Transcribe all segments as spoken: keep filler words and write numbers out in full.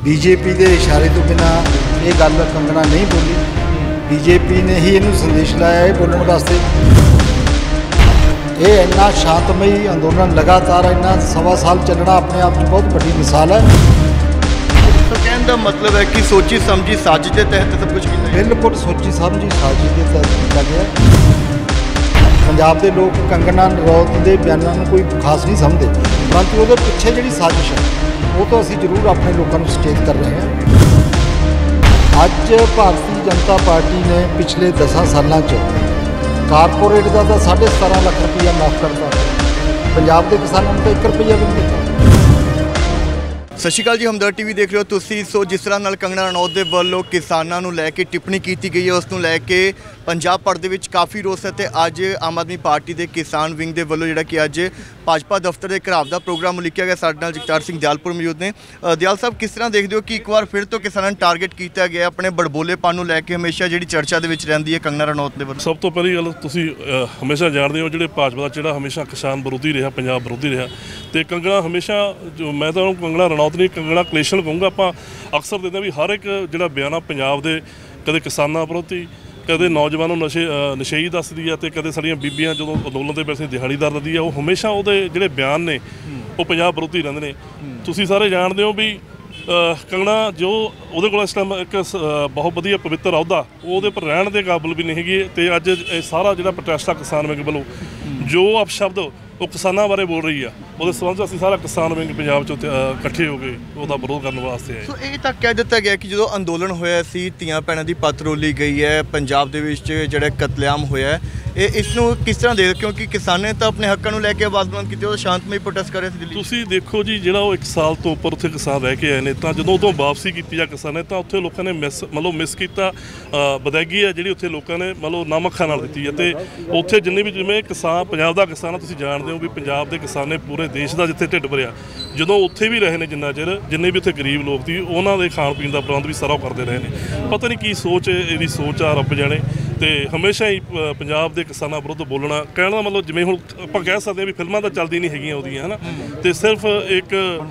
BJP के इशारे तो बिना ये गल कंगना नहीं बोली। बीजेपी ने ही इनू संदेश लाया है बोलने वास्ते। ये इन्ना शांतमई अंदोलन लगातार इन्ना सवा साल चलना अपने आप में बहुत बड़ी मिसाल है। तो कहने का मतलब है कि सोची समझी साजिश के तहत सब कुछ किया। बिल्कुल सोची समझी साजिश के तहत किया गया। पंजाब के लोग कंगना रनौत के बयानों को कोई खास नहीं समझते, परंतु वो पिछे जी साजिश है वो तो असी जरूर अपने लोगों को सचेत कर रहे हैं। अज भारतीय जनता पार्टी ने पिछले दसा सालों कारपोरेट का तो साढ़े सतारा लाख रुपया माफ करता, पंजाब के किसानों को एक रुपया भी नहीं दिता। सत श्री अकाल जी, हमदर्द टीवी देख रहे हो तुसी। सो जिस तरह नाल कंगना रनौत के वालों किसानों को लैके टिप्पणी की गई है उसनों लैके पंजाब भर दे विच काफ़ी रोस है। तो अज आम आदमी पार्टी के किसान विंग के वालों जिहड़ा कि अज भाजपा दफ्तर के घराव का प्रोग्राम उलीकिया गया। साडे नाल जगतार सिंह दयालपुर मौजूद ने। दयाल साहब, किस तरह देखते हो कि एक बार फिर तो किसानों को टारगेट किया गया अपने बड़बोलेपन को लैके हमेशा जी चर्चा के रही है कंगना रनौत के वालों? सब तो पहली गल तुसीं हमेशा जानते हो जो भाजपा का चेहरा हमेशा किसान विरोधी रहा, पंजाब विरोधी रहा। तो कंगना हमेशा जो मैं तो कंगना रनौत नहीं कंगना कलेशन कहूँगा। आप अक्सर देखते भी हर एक जो बयान पंजाब के कदे किसानों विरोधी, कदे नौजवानों नशे नशेई दसदी है, तो कदे साड़ियाँ बीबियाँ जो अंदोलन के पैसे दिहाड़ीदार दी है, वो हमेशा वो जोड़े बयान ने वो पंजाब विरोधी रहते हैं। तुसीं सारे जानते हो भी कंगना जो वो को इस टाइम एक बहुत वधिया पवित्र अहुदा वो पर रहने के काबिल भी नहीं है। तो अज सारा जो प्रोटेस्ट आ किसान विंग वालों जो अपशब्द वो किसानों बारे बोल रही है, वो संबंध असीं सारा किसान विंग पंजाब चो इकट्ठे हो गए उसका विरोध करने वास्ते है। सो ये तक कह दिता गया कि जो अंदोलन होया सी धीआं भैणां दी पत रोली गई है, पंजाब दे विच जिहड़ा कतलेआम होया है, ये इसनूं किस तरह दे, क्योंकि किसाने तो अपने हकों को लैके आवाज़ बुलंद की और शांतमई प्रोटेस्ट कर रहे थे दिल्ली। तुसीं देखो जी जिहड़ा वो एक साल तो उपर उत्थे किसान रह के आए ने, तो जदों उदों वापसी की जा किसान ने, तो उत्थे लोगों ने मिस मतलब मिस किया बदैगी है जिहड़ी उत्थे लोगों ने मतलब नामखा नाल दित्ती है। तो उत्थे जिन्ने भी जिवें किसान पंजाब दा किसान तुसीं जानदे हो भी पंजाब दे किसान ने पूरे देश का जिथे ढिड भरिया जो उत्थे भी रहे हैं जिन्ना चिर जिन्ने भी उत्थे गरीब लोग थे उन्हों के खाण पीण का प्रबंध भी सारा करते रहे हैं। पता नहीं की सोच ये सोच आ रब जाने। तो हमेशा ही पंजाब के किसानों विरुद्ध बोलना कहने का मतलब जिवें हुण आपां कह सकते हैं भी फिल्मां तो चलदी नहीं हैगियां उहदियां है ना, तो सिर्फ एक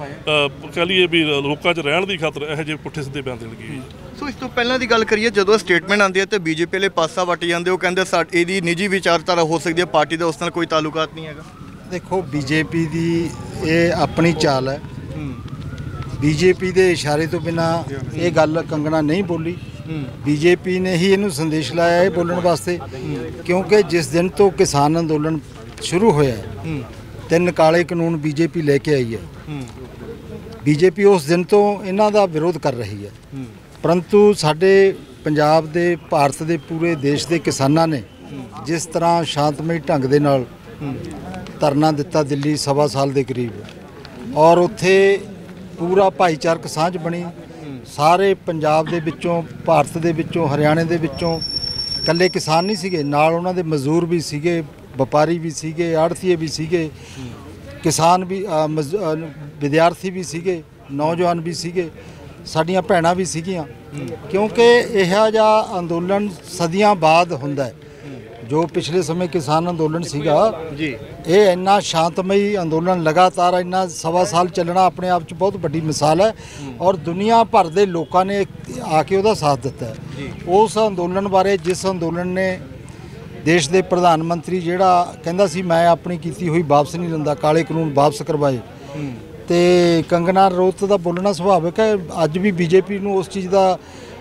कह लीए भी लोकां च रहण दी खातर इहो जिहे पुट्ठे सिद्धे बयान देण लगी। सो इस तो पहला की गल करिए जो स्टेटमेंट आती है तो बीजेपी वाले पासा वट जाते वो कहते साडी निजी विचारधारा हो सकती है, पार्टी का उस नाल कोई ताल्लुकात नहीं है। देखो बीजेपी की ये अपनी चाल है। बीजेपी के इशारे तो बिना ये गल कंगना नहीं बोली। बीजेपी ने ही इनू संदेश लाया है बोलने वास्ते, क्योंकि जिस दिन तो किसान अंदोलन शुरू होया है तीन काले कानून बीजेपी लेके आई है। बीजेपी उस दिन तो इन्हां दा विरोध कर रही है, परंतु साडे पंजाब दे भारत दे पूरे देश के किसानां ने जिस तरह शांतमई ढंग दे नाल धरना दिता दिल्ली सवा साल के करीब, और उत्थे पूरा भाईचारक सांझ बनी। सारे पंजाब दे विचों भारत दे विचों हरियाणे दे विचों कल्ले किसान नहीं सीगे, नाल उन्हां दे मजदूर भी सीगे, व्यापारी भी सीगे, आड़तीए भी सीगे, किसान भी विद्यार्थी भी सीगे, नौजवान भी सीगे, साडियां भैणां भी सीगियां। क्योंकि इहो जिहा अंदोलन सदियां बाद हुंदा है। जो पिछले समय किसान अंदोलन सीगा जी, ये इन्ना शांतमई अंदोलन लगातार इन्ना सवा साल चलना अपने आप च बहुत बड़ी मिसाल है, और दुनिया भर के लोगों ने आके उसका साथ दिता है। उस अंदोलन बारे जिस अंदोलन ने देश के प्रधानमंत्री जिहड़ा कहंदा सी मैं अपनी कीती हुई वापस नहीं लैंदा, काले कानून वापस करवाए, तो कंगना रनौत का बोलना सुभाविक है। अज भी बीजेपी नूं उस चीज़ का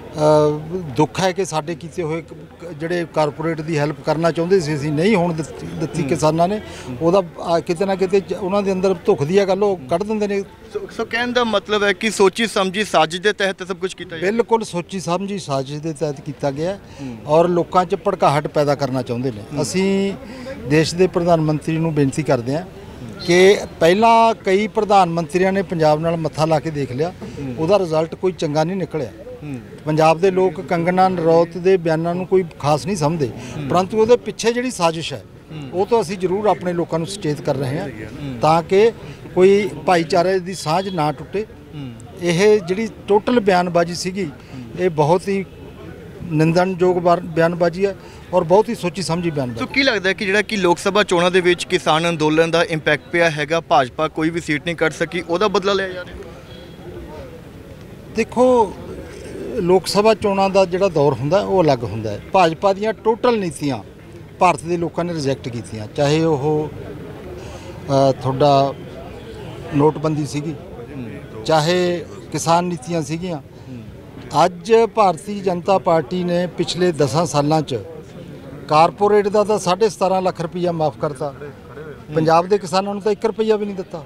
दुख है कि साडे कीते हुए जिहड़े कारपोरेट की हैल्प करना चाहुंदे सी असीं नहीं होण दित्ती किसानां ने, उहदा किते ना किते उन्हां दे अंदर धुख दी गल ओह कढ दिंदे ने। सो कहने का मतलब है कि सोची समझी साजिश के तहत सब कुछ किया? बिल्कुल सोची समझी साजिश के तहत किया गया और लोगों च भड़काहट पैदा करना चाहुंदे ने। असीं देश के प्रधानमंत्री नूं बेनती करदे हां कि पहला कई प्रधानमंत्रियों ने पंजाब नाल मत्था ला के देख लिया, उहदा रिजल्ट कोई चंगा नहीं निकलिया। पंजाब के लोग कंगना रनौत के बयानों को कोई खास नहीं समझते, परंतु वो पिछे जी साजिश है वो तो असी जरूर अपने लोगों को सचेत कर रहे हैं ताकि कोई भाईचारे की सांझ ना टुटे। यह जी टोटल बयानबाजी सीगी ये बहुत ही निंदनयोग बयानबाजी है और बहुत ही सोची समझी बयानबाजी। तो की लगता है कि जिहड़ा कि लोक सभा चोणां दे विच किसान अंदोलन का इंपैक्ट पिया हैगा, भाजपा कोई भी सीट नहीं कट सकी, उहदा बदला लिया जा रहा? ਦੇਖੋ ਲੋਕ ਸਭਾ ਚੋਣਾਂ ਦਾ ਜਿਹੜਾ ਦੌਰ ਹੁੰਦਾ ਉਹ ਅਲੱਗ ਹੁੰਦਾ ਹੈ। ਭਾਜਪਾ ਦੀਆਂ ਟੋਟਲ ਨੀਤੀਆਂ ਭਾਰਤ ਦੇ ਲੋਕਾਂ ਨੇ ਰਿਜੈਕਟ ਕੀਤੀਆਂ, ਚਾਹੇ ਉਹ ਅ, ਤੁਹਾਡਾ ਨੋਟਬੰਦੀ ਸੀਗੀ, ਚਾਹੇ ਕਿਸਾਨ ਨੀਤੀਆਂ ਸੀਗੀਆਂ। ਅੱਜ ਭਾਰਤੀ ਜਨਤਾ ਪਾਰਟੀ ਨੇ ਪਿਛਲੇ ਦਸਾਂ ਸਾਲਾਂ 'ਚ ਕਾਰਪੋਰੇਟ ਦਾ ਤਾਂ ਸਾਢੇ ਸਤਾਰਾਂ ਲੱਖ ਰੁਪਈਆ ਮਾਫ ਕਰਤਾ, ਪੰਜਾਬ ਦੇ ਕਿਸਾਨਾਂ ਨੂੰ ਤਾਂ ਇੱਕ ਰੁਪਈਆ ਵੀ ਨਹੀਂ ਦਿੱਤਾ।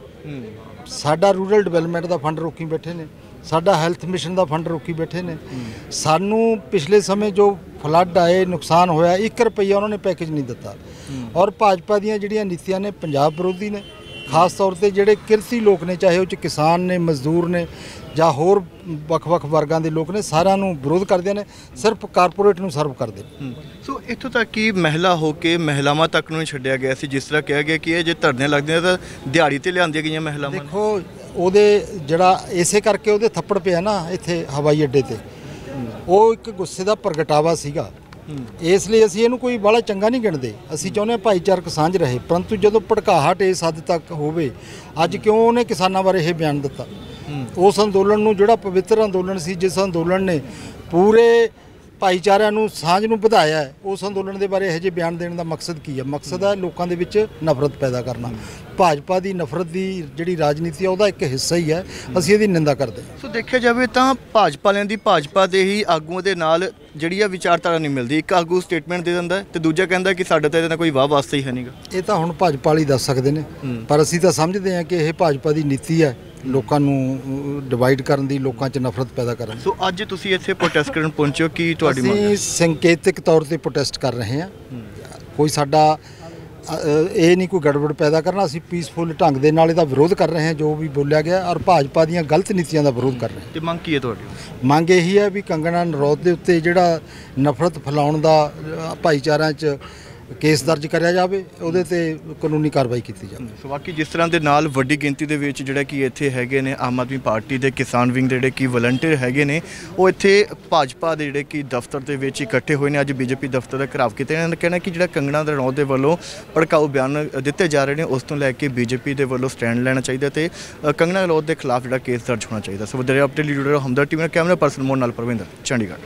ਸਾਡਾ ਰੂਰਲ ਡਿਵੈਲਪਮੈਂਟ ਦਾ ਫੰਡ ਰੋਕੀ ਬੈਠੇ ਨੇ, ਸਾਡਾ ਹੈਲਥ ਮਿਸ਼ਨ ਦਾ ਫੰਡ ਰੋਕੀ ਬੈਠੇ ਨੇ। ਸਾਨੂੰ ਪਿਛਲੇ ਸਮੇਂ ਜੋ ਫਲੱਡ ਆਏ, ਨੁਕਸਾਨ ਹੋਇਆ, ਇੱਕ ਰੁਪਈਆ ਉਹਨਾਂ ਨੇ ਪੈਕੇਜ ਨਹੀਂ ਦਿੱਤਾ। ਔਰ ਭਾਜਪਾ ਦੀਆਂ ਜਿਹੜੀਆਂ ਨੀਤੀਆਂ ਨੇ ਪੰਜਾਬ ਵਿਰੋਧੀ ਨੇ, ਖਾਸ ਤੌਰ ਤੇ ਜਿਹੜੇ ਕਿਰਤੀ ਲੋਕ ਨੇ, ਚਾਹੇ ਉਹ 'ਚ ਕਿਸਾਨ ਨੇ, ਮਜ਼ਦੂਰ ਨੇ ਜਾਂ ਹੋਰ ਵੱਖ-ਵੱਖ ਵਰਗਾਂ ਦੇ ਲੋਕ ਨੇ, ਸਾਰਿਆਂ ਨੂੰ ਵਿਰੋਧ ਕਰਦੇ ਨੇ, ਸਿਰਫ ਕਾਰਪੋਰੇਟ ਨੂੰ ਸਰਵ ਕਰਦੇ ਨੇ। ਸੋ ਇੱਥੋਂ ਤੱਕ ਕਿ ਮਹਿਲਾ ਹੋ ਕੇ ਮਹਿਲਾਵਾਂ ਤੱਕ ਨੂੰ ਛੱਡਿਆ ਗਿਆ ਸੀ, ਜਿਸ ਤਰ੍ਹਾਂ ਕਿਹਾ ਗਿਆ ਕਿ ਇਹ ਜੇ ਧਰਨੇ ਲੱਗਦੇ ਨੇ ਤਾਂ ਦਿਹਾੜੀ ਤੇ ਲਿਆਂਦੀਆਂ ਗਈਆਂ ਮਹਿਲਾਵਾਂ। ਦੇਖੋ ਉਹਦੇ ਜਿਹੜਾ ਇਸੇ ਕਰਕੇ ਉਹਦੇ ਥੱਪੜ ਪਿਆ ਨਾ ਇੱਥੇ ਹਵਾਈ ਅੱਡੇ ਤੇ, ਉਹ ਇੱਕ ਗੁੱਸੇ ਦਾ ਪ੍ਰਗਟਾਵਾ ਸੀਗਾ। ਇਸ ਲਈ ਅਸੀਂ ਇਹਨੂੰ ਕੋਈ ਬਾਹਲਾ ਚੰਗਾ ਨਹੀਂ ਗਿਣਦੇ। ਅਸੀਂ ਚਾਹੁੰਦੇ ਹਾਂ ਭਾਈਚਾਰਕ ਸਾਂਝ ਰਹੇ, ਪਰੰਤੂ ਜਦੋਂ ਭੜਕਾਹਟ ਇਸ ਹੱਦ ਤੱਕ ਹੋਵੇ, ਅੱਜ ਕਿਉਂ ਉਹਨੇ ਕਿਸਾਨਾਂ ਬਾਰੇ ਇਹ ਬਿਆਨ ਦਿੱਤਾ? ਉਸ ਅੰਦੋਲਨ ਨੂੰ, ਜਿਹੜਾ ਪਵਿੱਤਰ ਅੰਦੋਲਨ ਸੀ, ਜਿਸ ਅੰਦੋਲਨ ਨੇ ਪੂਰੇ ਭਾਈਚਾਰਿਆਂ ਨੂੰ, ਸਾਂਝ ਨੂੰ ਵਧਾਇਆ ਹੈ, ਉਸ ਅੰਦੋਲਨ ਦੇ ਬਾਰੇ ਇਹੋ ਜਿਹੇ ਬਿਆਨ ਦੇਣ ਦਾ ਮਕਸਦ ਕੀ ਹੈ? ਮਕਸਦ ਹੈ ਲੋਕਾਂ ਦੇ ਵਿੱਚ ਨਫ਼ਰਤ ਪੈਦਾ ਕਰਨਾ। ਭਾਜਪਾ ਦੀ ਨਫ਼ਰਤ ਦੀ ਜਿਹੜੀ ਰਾਜਨੀਤੀ ਹੈ ਉਹਦਾ ਇੱਕ ਹਿੱਸਾ ਹੀ ਹੈ, ਅਸੀਂ ਇਹਦੀ ਨਿੰਦਾ ਕਰਦੇ ਹਾਂ। ਸੋ ਦੇਖਿਆ ਜਾਵੇ ਤਾਂ ਭਾਜਪਾ ਵਾਲਿਆਂ ਦੀ, ਭਾਜਪਾ ਦੇ ਹੀ ਆਗੂਆਂ ਦੇ ਨਾਲ ਜਿਹੜੀ ਆ ਵਿਚਾਰਧਾਰਾ ਨਹੀਂ ਮਿਲਦੀ। ਇੱਕ ਆਗੂ ਸਟੇਟਮੈਂਟ ਦੇ ਦਿੰਦਾ ਤੇ ਦੂਜਾ ਕਹਿੰਦਾ ਕਿ ਸਾਡਾ ਤਾਂ ਇਹਦੇ ਨਾਲ ਕੋਈ ਵਾਹ ਵਾਸਤਾ ਹੀ ਹੈ ਨਹੀਂਗਾ। ਇਹ ਤਾਂ ਹੁਣ ਭਾਜਪਾ ਵਾਲੀ ਦੱਸ ਸਕਦੇ ਨੇ, ਪਰ ਅਸੀਂ ਤਾਂ ਸਮਝਦੇ ਹਾਂ ਕਿ ਇਹ ਭਾਜਪਾ ਦੀ ਨੀਤੀ ਹੈ, ਲੋਕਾਂ ਨੂੰ ਡਿਵਾਈਡ ਕਰਨ ਦੀ, ਲੋਕਾਂ 'ਚ ਨਫ਼ਰਤ ਪੈਦਾ ਕਰਨ ਦੀ। ਸੋ ਅੱਜ ਤੁਸੀਂ ਇੱਥੇ ਪ੍ਰੋਟੈਸਟ ਕਰਨ ਪਹੁੰਚੇ ਹੋ, ਕੀ ਤੁਹਾਡੀ ਮੰਗ ਹੈ? ਅਸੀਂ ਸੰਕੇਤਿਕ ਤੌਰ ਤੇ ਪ੍ਰੋਟੈਸਟ ਕਰ ਰਹੇ ਹਾਂ। ਕੋਈ ਸਾਡਾ ਅ, ਇਹ ਨਹੀਂ ਕੋਈ ਗੜਬੜ ਪੈਦਾ ਕਰਨਾ। ਅਸੀਂ ਪੀਸਫੁਲ ਢੰਗ ਦੇ ਨਾਲ ਇਹਦਾ ਵਿਰੋਧ ਕਰ ਰਹੇ ਹਾਂ, ਜੋ ਵੀ ਬੋਲਿਆ ਗਿਆ, ਔਰ ਭਾਜਪਾ ਦੀਆਂ ਗਲਤ ਨੀਤੀਆਂ ਦਾ ਵਿਰੋਧ ਕਰ ਰਹੇ ਹਾਂ। ਤੇ ਮੰਗ ਕੀ ਹੈ ਤੁਹਾਡੀ? ਮੰਗ ਇਹੀ ਹੈ ਵੀ ਕੰਗਣਾ ਨਰੌਤ ਦੇ ਉੱਤੇ ਜਿਹੜਾ ਨਫ਼ਰਤ ਫੈਲਾਉਣ ਦਾ ਅ, ਭਾਈਚਾਰਿਆਂ 'ਚ ਕੇਸ ਦਰਜ ਕਰਿਆ ਜਾਵੇ, ਉਹਦੇ ਤੇ ਕਾਨੂੰਨੀ ਕਾਰਵਾਈ ਕੀਤੀ ਜਾਵੇ। ਸੋ ਬਾਕੀ ਜਿਸ ਤਰ੍ਹਾਂ ਦੇ ਨਾਲ ਵੱਡੀ ਗਿਣਤੀ ਦੇ ਵਿੱਚ ਜਿਹੜਾ ਕਿ ਇੱਥੇ ਹੈਗੇ ਨੇ ਆਮ ਆਦਮੀ ਪਾਰਟੀ ਦੇ ਕਿਸਾਨ ਵਿੰਗ ਦੇ ਜਿਹੜੇ ਕਿ ਵਲੰਟੀਅਰ ਹੈਗੇ ਨੇ, ਉਹ ਇੱਥੇ ਭਾਜਪਾ ਦੇ ਜਿਹੜੇ ਕਿ ਦਫ਼ਤਰ ਦੇ ਵਿੱਚ ਇਕੱਠੇ ਹੋਏ ਨੇ। ਅੱਜ ਬੀਜੇਪੀ ਦਫ਼ਤਰ ਦਾ ਘਿਰਾਵ ਕੀਤਾ। ਇਹਨਾਂ ਨੇ ਕਹਿਣਾ ਕਿ ਜਿਹੜਾ ਕੰਗਣਾ ਰਣੌਤ ਦੇ ਵੱਲੋਂ ਭੜਕਾਊ ਬਿਆਨ ਦਿੱਤੇ ਜਾ ਰਹੇ ਨੇ, ਉਸ ਤੋਂ ਲੈ ਕੇ ਬੀਜੇਪੀ ਦੇ ਵੱਲੋਂ ਸਟੈਂਡ ਲੈਣਾ ਚਾਹੀਦਾ ਤੇ ਕੰਗਣਾ ਰਣੌਤ ਦੇ ਖਿਲਾਫ ਜਿਹੜਾ ਕੇਸ ਦਰਜ ਹੋਣਾ ਚਾਹੀਦਾ। ਸੋ ਵਧੇਰੇ ਅਪਡੇਟ ਲਈ ਜੁੜੇ ਰਹੋ ਹਮਦਰ ਟੀਵੀ ਨਾਲ। ਕੈਮਰਾ ਪਰਸਨ ਮੋਹਨ ਨਾਲ ਪ੍ਰਵਿੰਦਰ, ਚੰਡੀਗੜ੍ਹ।